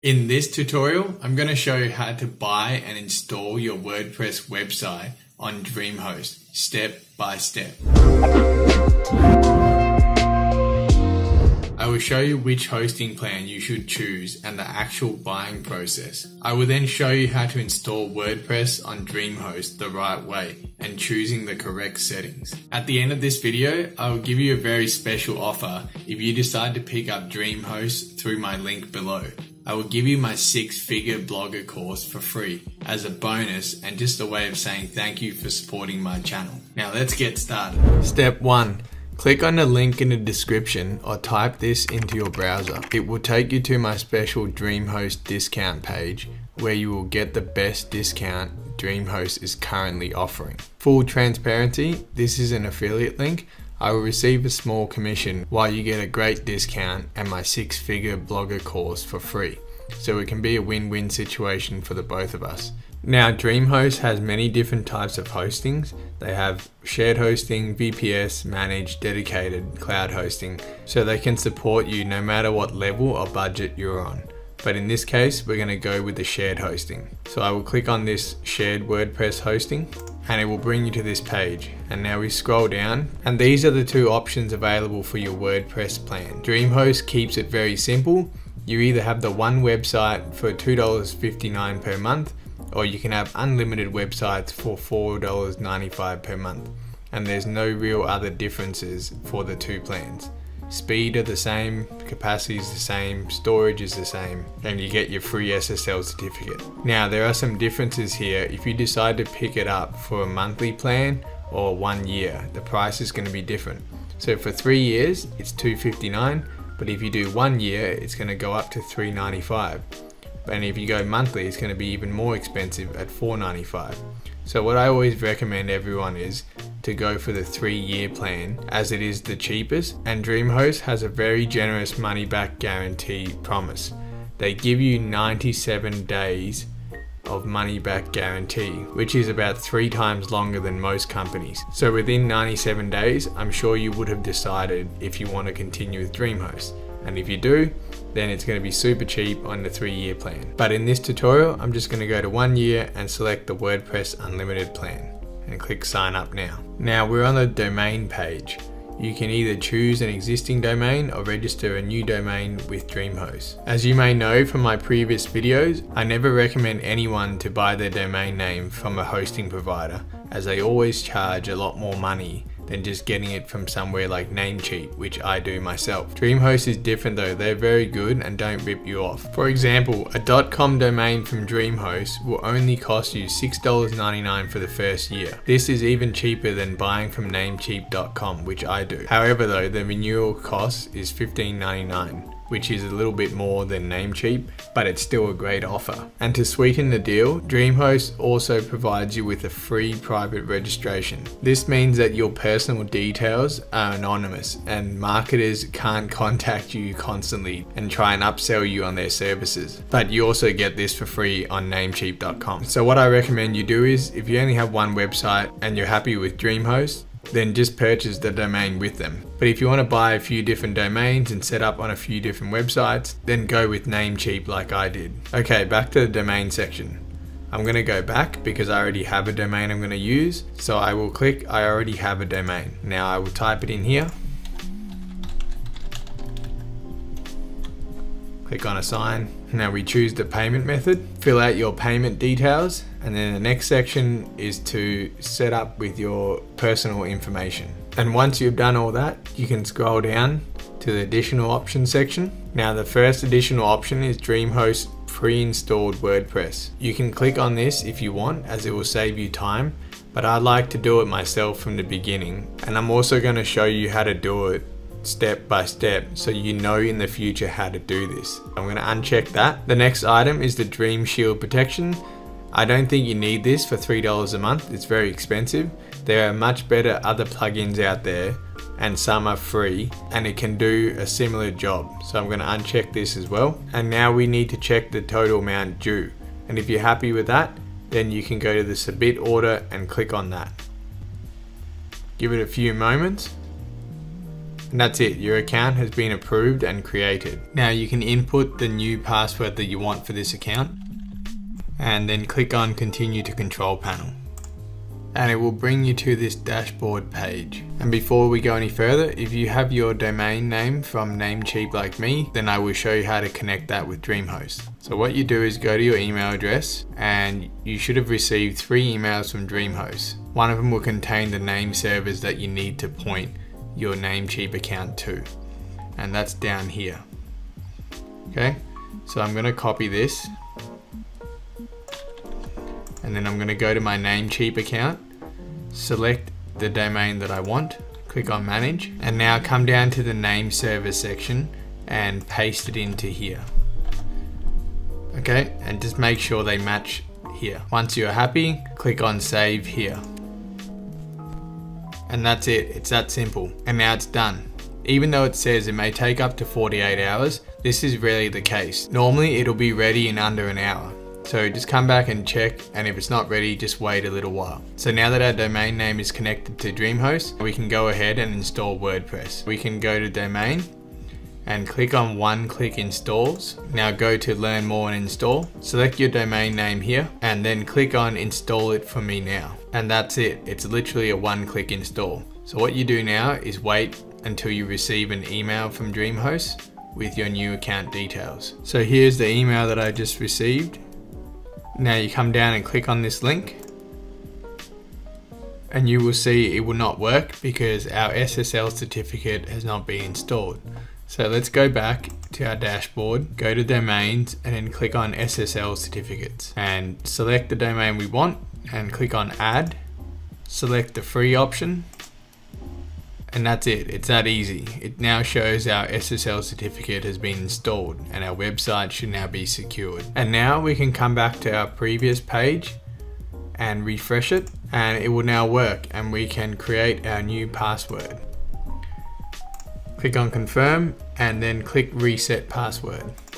In this tutorial, I'm going to show you how to buy and install your WordPress website on DreamHost, step by step. I will show you which hosting plan you should choose and the actual buying process. I will then show you how to install WordPress on DreamHost the right way and choosing the correct settings. At the end of this video, I will give you a very special offer if you decide to pick up DreamHost through my link below. I will give you my 6-figure blogger course for free as a bonus and just a way of saying thank you for supporting my channel. Now let's get started. Step 1. Click on the link in the description or type this into your browser. It will take you to my special DreamHost discount page where you will get the best discount DreamHost is currently offering. Full transparency, this is an affiliate link. I will receive a small commission while you get a great discount and my 6-figure blogger course for free. So it can be a win-win situation for the both of us. Now DreamHost has many different types of hostings. They have shared hosting, VPS, managed, dedicated, cloud hosting. So they can support you no matter what level or budget you're on. But in this case, we're going to go with the shared hosting. So I will click on this shared WordPress hosting and it will bring you to this page. And now we scroll down and these are the two options available for your WordPress plan. DreamHost keeps it very simple. You either have the one website for $2.59 per month, or you can have unlimited websites for $4.95 per month. And there's no real other differences for the two plans. Speed are the same, capacity is the same, storage is the same, and you get your free SSL certificate. Now there are some differences here. If you decide to pick it up for a monthly plan or 1 year, the price is going to be different. So for 3 years, it's $2.59, but if you do 1 year, it's going to go up to $3.95. And if you go monthly, it's going to be even more expensive at $4.95. So what I always recommend everyone is to go for the 3-year plan as it is the cheapest, and DreamHost has a very generous money back guarantee promise. They give you 97 days of money back guarantee, which is about 3 times longer than most companies. So within 97 days, I'm sure you would have decided if you want to continue with DreamHost. And if you do, then it's going to be super cheap on the 3-year plan. But in this tutorial, I'm just going to go to 1 year and select the WordPress Unlimited plan and click sign up now. Now we're on the domain page. You can either choose an existing domain or register a new domain with DreamHost. As you may know from my previous videos, I never recommend anyone to buy their domain name from a hosting provider, as they always charge a lot more money than just getting it from somewhere like Namecheap, which I do myself. DreamHost is different though, they're very good and don't rip you off. For example, a .com domain from DreamHost will only cost you $6.99 for the first year. This is even cheaper than buying from Namecheap.com, which I do. However though, the renewal cost is $15.99. which is a little bit more than Namecheap, but it's still a great offer. And to sweeten the deal, DreamHost also provides you with a free private registration. This means that your personal details are anonymous and marketers can't contact you constantly and try and upsell you on their services. But you also get this for free on Namecheap.com. So what I recommend you do is, if you only have one website and you're happy with DreamHost, then just purchase the domain with them. But if you want to buy a few different domains and set up on a few different websites, then go with Namecheap like I did. Okay, back to the domain section. I'm going to go back because I already have a domain I'm going to use. So I will click I already have a domain. Now I will type it in here. Click on assign. Now we choose the payment method. Fill out your payment details. And then the next section is to set up with your personal information. And once you've done all that, you can scroll down to the additional options section. Now the first additional option is DreamHost pre-installed WordPress. You can click on this if you want, as it will save you time, but I like to do it myself from the beginning. And I'm also going to show you how to do it step by step so you know in the future how to do this. I'm going to uncheck that. The next item is the Dream Shield protection. I don't think you need this for $3 a month. It's very expensive. There are much better other plugins out there and some are free and it can do a similar job. So I'm going to uncheck this as well. And now we need to check the total amount due. And if you're happy with that, then you can go to the submit order and click on that. Give it a few moments. And that's it, your account has been approved and created. Now you can input the new password that you want for this account and then click on continue to control panel. And it will bring you to this dashboard page. And before we go any further, if you have your domain name from Namecheap like me, then I will show you how to connect that with DreamHost. So what you do is go to your email address and you should have received 3 emails from DreamHost. One of them will contain the name servers that you need to point your Namecheap account to. And that's down here. Okay, so I'm gonna copy this. And then I'm going to go to my Namecheap account, select the domain that I want, click on manage, and now come down to the name server section and paste it into here. Okay, and just make sure they match here. Once you're happy, click on save here. And that's it, it's that simple. And now it's done. Even though it says it may take up to 48 hours, this is rarely the case. Normally it'll be ready in under an hour. So just come back and check, and if it's not ready, just wait a little while. So now that our domain name is connected to DreamHost, we can go ahead and install WordPress. We can go to domain and click on one-click installs. Now go to learn more and install. Select your domain name here and then click on install it for me now. And that's it, it's literally a one-click install. So what you do now is wait until you receive an email from DreamHost with your new account details. So here's the email that I just received. Now you come down and click on this link and you will see it will not work because our SSL certificate has not been installed. So let's go back to our dashboard, go to domains and then click on SSL certificates and select the domain we want and click on add, select the free option. And that's it, it's that easy. It now shows our SSL certificate has been installed and our website should now be secured. And now we can come back to our previous page and refresh it and it will now work and we can create our new password. Click on confirm and then click reset password.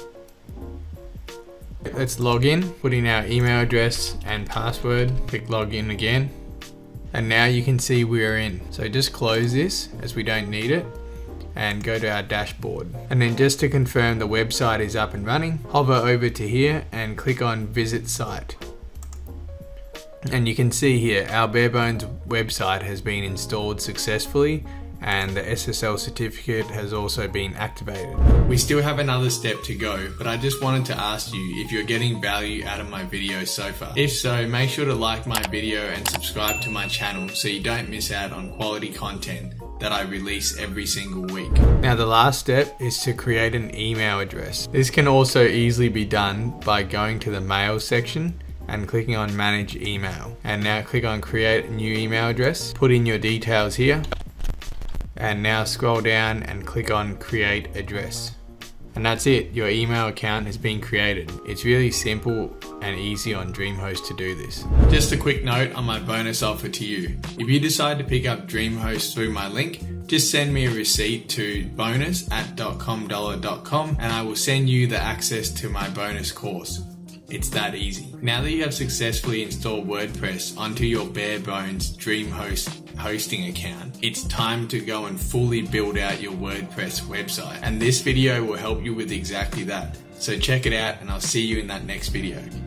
Let's log in, put in our email address and password, click login again. And now you can see we're in. So just close this as we don't need it and go to our dashboard. And then just to confirm the website is up and running, hover over to here and click on visit site. And you can see here our barebones website has been installed successfully and the SSL certificate has also been activated. We still have another step to go, but I just wanted to ask you if you're getting value out of my video so far. If so, make sure to like my video and subscribe to my channel so you don't miss out on quality content that I release every single week. Now the last step is to create an email address. This can also easily be done by going to the mail section and clicking on manage email. And now click on create a new email address, put in your details here. And now scroll down and click on create address. And that's it, your email account has been created. It's really simple and easy on DreamHost to do this. Just a quick note on my bonus offer to you. If you decide to pick up DreamHost through my link, just send me a receipt to bonus@.comdollar.com and I will send you the access to my bonus course. It's that easy. Now that you have successfully installed WordPress onto your bare bones DreamHost hosting account, it's time to go and fully build out your WordPress website. And this video will help you with exactly that. So check it out and I'll see you in that next video.